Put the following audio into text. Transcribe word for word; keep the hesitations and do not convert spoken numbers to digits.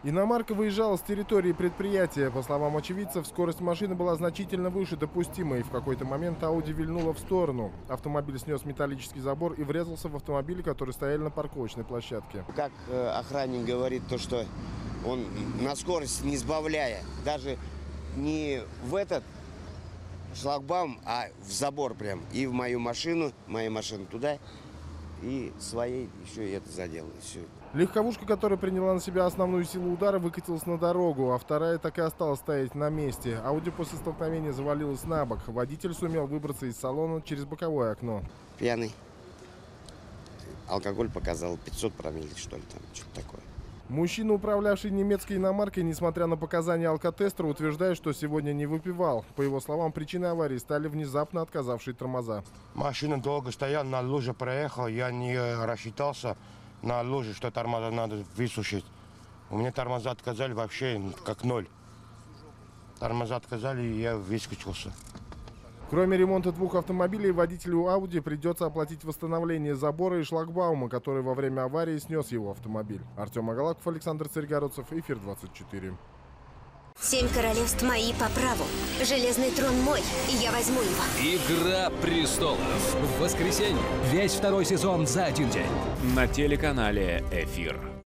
Иномарка выезжала с территории предприятия. По словам очевидцев, скорость машины была значительно выше допустимой. В какой-то момент Ауди вильнула в сторону. Автомобиль снес металлический забор и врезался в автомобили, которые стояли на парковочной площадке. Как э, охранник говорит, то, что он на скорость не сбавляя, даже не в этот шлагбаум, а в забор прям. И в мою машину, моя машина туда, и своей еще и это задел. И все. Легковушка, которая приняла на себя основную силу удара, выкатилась на дорогу, а вторая так и осталась стоять на месте. Ауди после столкновения завалилась на бок. Водитель сумел выбраться из салона через боковое окно. Пьяный. Алкоголь показал пятьсот промилле, что ли, там, что-то такое. Мужчина, управлявший немецкой иномаркой, несмотря на показания алкотестера, утверждает, что сегодня не выпивал. По его словам, причиной аварии стали внезапно отказавшие тормоза. Машина долго стояла, на луже проехал, я не рассчитался на луже, что тормоза надо высушить. У меня тормоза отказали вообще как ноль. Тормоза отказали, и я выскочился. Кроме ремонта двух автомобилей, водителю Ауди придется оплатить восстановление забора и шлагбаума, который во время аварии снес его автомобиль. Артем Агалаков, Александр Царьгородцев, Эфир двадцать четыре. Семь королевств мои по праву. Железный трон мой, и я возьму его. Игра престолов. В воскресенье. Весь второй сезон за один день. На телеканале Эфир.